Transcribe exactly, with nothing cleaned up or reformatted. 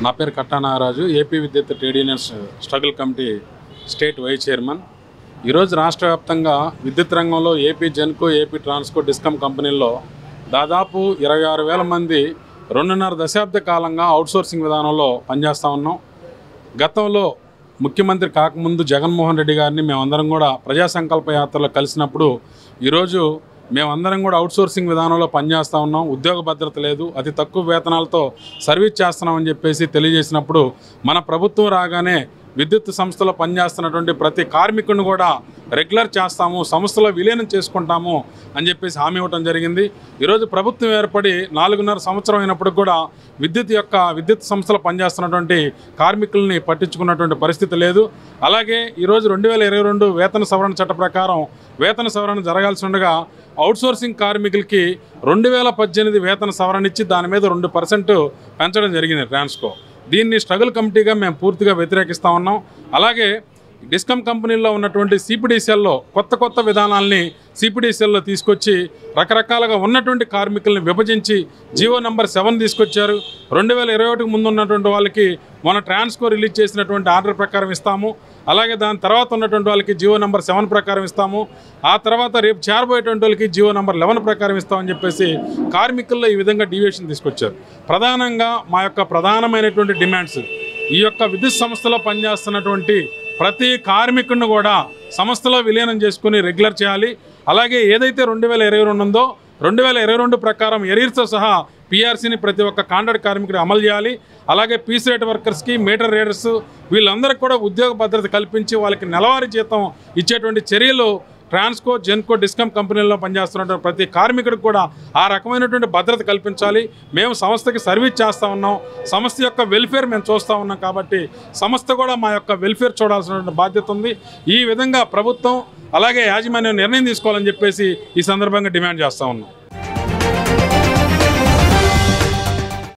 నా పేరు కట్టా నాగరాజు, ఏపీ విద్యుత్ trade unions struggle committee state vice chairman. ఈరోజు రాష్ట్ర వ్యాప్తంగా విద్యుత్ రంగంలో ఏపీ జెన్కో, ఏపీ ట్రాన్స్కో, డిస్కమ్ కంపెనీల్లో దాదాపు ఇరవై ఆరు వేల మంది రెండున్నర దశాబ్ద కాలంగా అవుట్సోర్సింగ్ విధానంలో పనిచేస్తూ ఉన్నాం. గతంలో ముఖ్యమంత్రి కాకముందు జగన్మోహన్ రెడ్డి గారిని మేమందరం కూడా ప్రజా సంకల్ప యాత్రలో కలిసినప్పుడు ఈరోజు మేమందరం కూడా అవుట్సోర్సింగ్ విధానంలో పనిచేస్తూ ఉన్నాం. ఉద్యోగ భద్రత లేదు, అతి తక్కువ వేతనాలతో సర్వీస్ చేస్తున్నామని చెప్పేసి తెలియజేసినప్పుడు మన ప్రభుత్వం రాగానే విద్యుత్ సంస్థలో పనిచేస్తున్నటువంటి ప్రతి కార్మికుడిని కూడా రెగ్యులర్ చేస్తాము, సంస్థలో విలీనం చేసుకుంటాము అని చెప్పేసి హామీ ఇవ్వడం జరిగింది. ఈరోజు ప్రభుత్వం ఏర్పడి నాలుగున్నర సంవత్సరం అయినప్పుడు కూడా విద్యుత్ యొక్క విద్యుత్ సంస్థలో పనిచేస్తున్నటువంటి కార్మికుల్ని పట్టించుకున్నటువంటి పరిస్థితి లేదు. అలాగే ఈరోజు రెండు వేల ఇరవై రెండు వేతన సవరణ చట్ట ప్రకారం వేతన సవరణ జరగాల్సి ఉండగా అవుట్సోర్సింగ్ కార్మికులకి రెండు వేల పద్దెనిమిది వేతన సవరణ ఇచ్చి దాని మీద రెండు పర్సెంట్ పెంచడం జరిగింది ట్రాన్స్కో. దీన్ని స్ట్రగుల్ కమిటీగా మేము పూర్తిగా వ్యతిరేకిస్తూ ఉన్నాం. అలాగే డిస్కమ్ కంపెనీల్లో ఉన్నటువంటి సిపిడిసిఎల్లో కొత్త కొత్త విధానాల్ని సిపిడిసిఎల్లో తీసుకొచ్చి రకరకాలుగా ఉన్నటువంటి కార్మికుల్ని విభజించి జీవో నెంబర్ సెవెన్ తీసుకొచ్చారు. రెండు వేల ఇరవై ఒకటికి ముందు ఉన్నటువంటి వాళ్ళకి మన ట్రాన్స్కో రిలీజ్ చేసినటువంటి ఆర్డర్ ప్రకారం ఇస్తాము. అలాగే దాని తర్వాత ఉన్నటువంటి వాళ్ళకి జీవో నెంబర్ సెవెన్ ప్రకారం ఇస్తాము. ఆ తర్వాత రేపు చేరబోయేటువంటి వాళ్ళకి జీవో నెంబర్ లెవెన్ ప్రకారం ఇస్తామని చెప్పేసి కార్మికుల్లో ఈ విధంగా డీవియేషన్ తీసుకొచ్చారు. ప్రధానంగా మా యొక్క ప్రధానమైనటువంటి డిమాండ్స్ ఈ యొక్క విద్యుత్ సంస్థలో పనిచేస్తున్నటువంటి ప్రతి కార్మికుడిని కూడా సంస్థలో విలీనం చేసుకుని రెగ్యులర్ చేయాలి. అలాగే ఏదైతే రెండు వేల ఇరవై రెండు ఉందో రెండు వేల ఇరవై రెండు ప్రకారం ఎరీర్స్తో సహా పీఆర్సీని ప్రతి ఒక్క కాంట్రాక్ట్ కార్మికుడు అమలు చేయాలి. అలాగే పీస్ రేట్ వర్కర్స్కి, మీటర్ రీడర్స్ వీళ్ళందరికీ కూడా ఉద్యోగ భద్రత కల్పించి వాళ్ళకి నెలవారీ జీతం ఇచ్చేటువంటి చర్యలు ట్రాన్స్కో, జెన్కో, డిస్కమ్ కంపెనీల్లో పనిచేస్తున్నటువంటి ప్రతి కార్మికుడికి కూడా ఆ రకమైనటువంటి భద్రత కల్పించాలి. మేము సంస్థకి సర్వీస్ చేస్తూ ఉన్నాం, సంస్థ యొక్క వెల్ఫేర్ మేము చూస్తూ ఉన్నాం. కాబట్టి సంస్థ కూడా మా యొక్క వెల్ఫేర్ చూడాల్సినటువంటి బాధ్యత ఉంది. ఈ విధంగా ప్రభుత్వం అలాగే యాజమాన్యం నిర్ణయం తీసుకోవాలని చెప్పేసి ఈ సందర్భంగా డిమాండ్ చేస్తూ ఉన్నాం.